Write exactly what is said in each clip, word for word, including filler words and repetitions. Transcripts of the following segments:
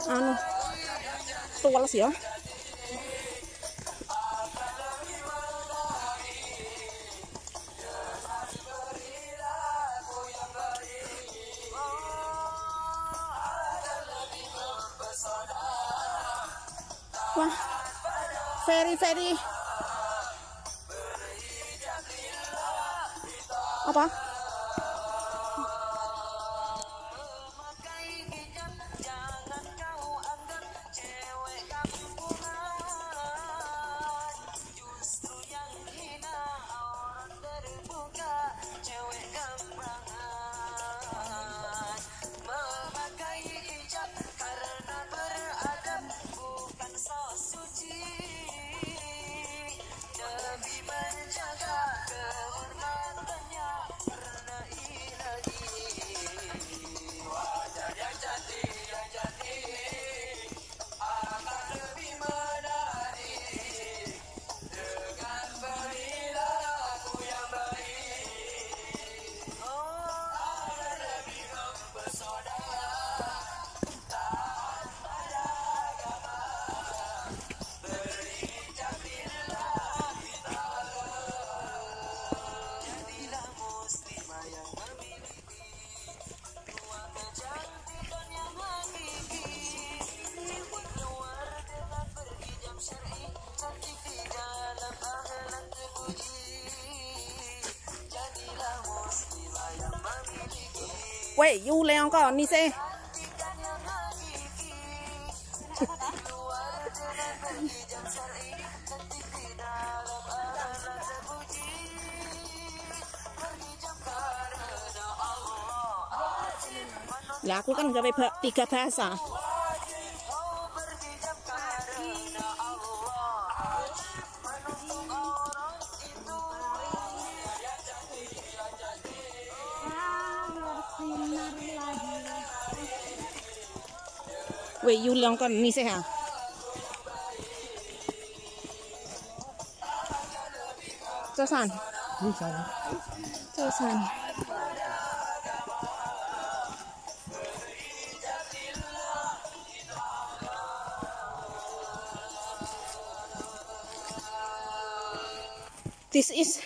anu tules ya. Wah, very very apa? Wait, you leong ko ni se. Lah aku kan gawe tiga bahasa. Wait, you leong ko ni se ha. Josan. Josan. Josan. This is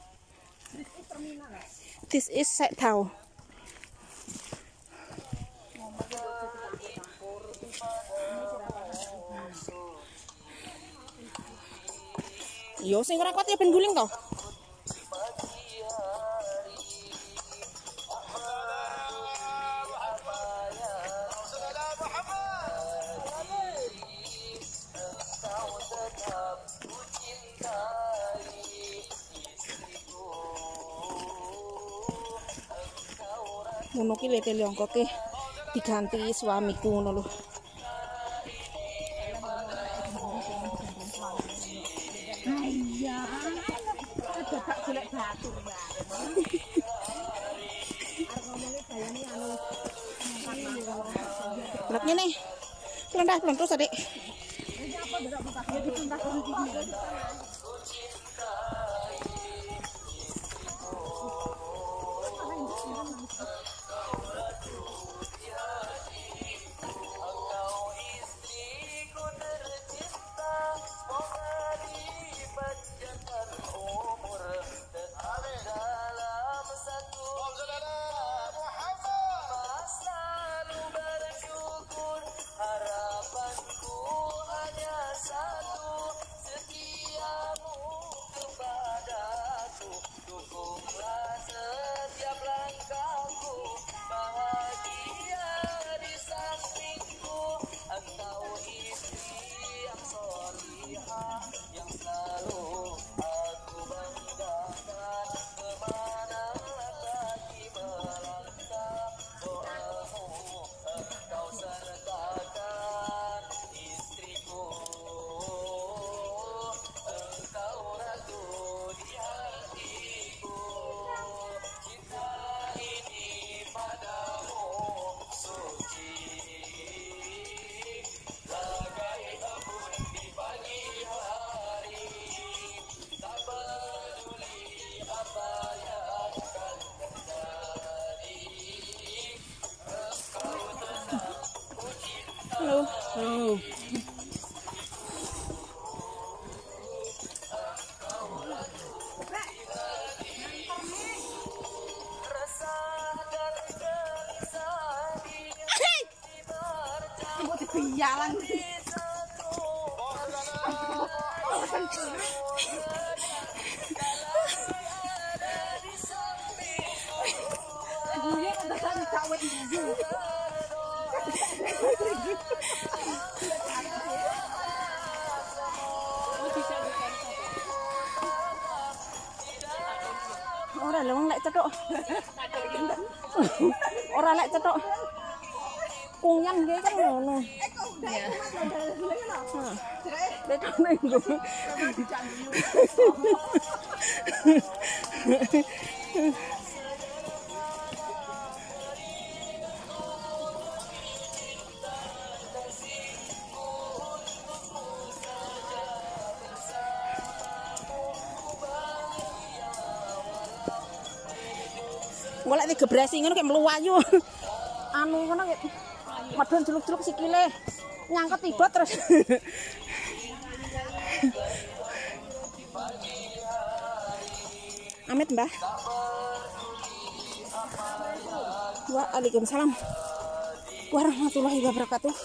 this is Set Thao. Yo sing ora kuat ya ben guling to. Ngono ki lete leongko ki diganti suamiku ngono lho. Iya. Ada tak golek batu, Mbak. Arep ngomongnya bayane anu. Lek ngene. Plendah plentus Adik. Ini apa ndak buka dituntas iki. jalan. Gue udah tadi kawet dulu. Ora lewang lek cetok. Ora lek cetok. Kunyan ge kan ngono. Iya. Heeh. Betone nggo. Golek digebresi ngono kayak mluwayu. Anu ngono kayak medhun jeluk-jeluk sikile. Nyangkut tiba terus. Amit, Mbah. Waalaikumsalam warahmatullahi wabarakatuh.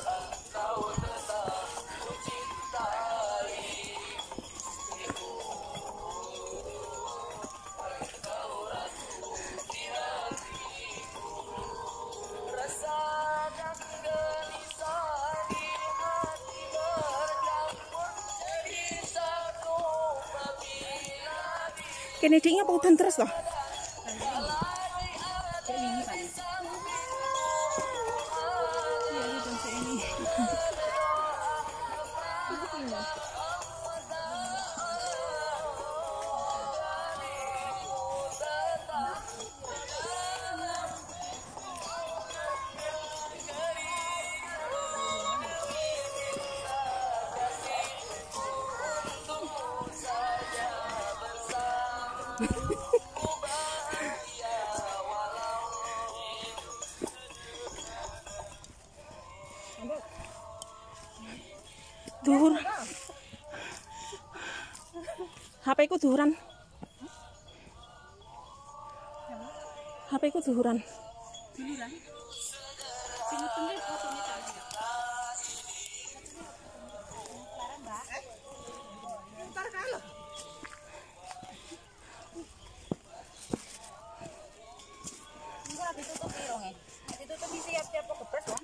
Kene diknya pautan terus loh. Duhur. H P ku duhuran. H P ku duhuran. Duhuran. Sing tenge fotone tadi. Entar kalah. Enggak ditutup irunge. Ditutup siap-siap kok kebes, Bang.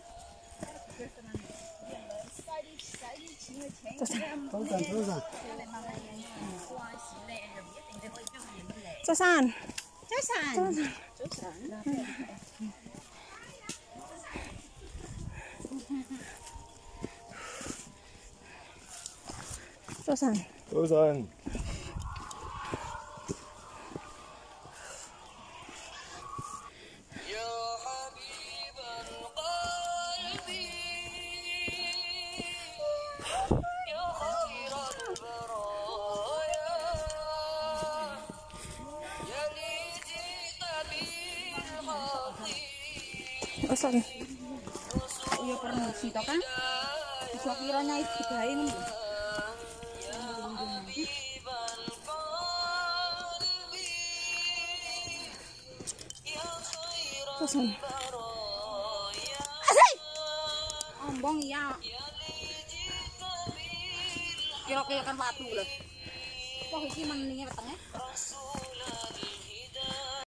Susan. Susan. Susan. Susan. Susan. Oh, sorry. Iya permisi to kan? Iso kiranya iki gawe ngono. Susan. Asai. Ombong iya. Kira-kira kan watu lho. Wah iki menenge wetenge.